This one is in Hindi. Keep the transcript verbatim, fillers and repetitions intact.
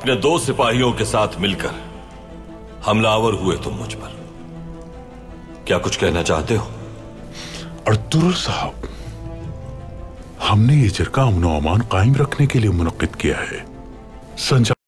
अपने दो सिपाहियों के साथ मिलकर हमलावर हुए तुम मुझ पर। क्या कुछ कहना चाहते हो? अर्तुगरुल साहब, हमने ये जरका अमन व अमान कायम रखने के लिए मुनक्किद किया है। संजा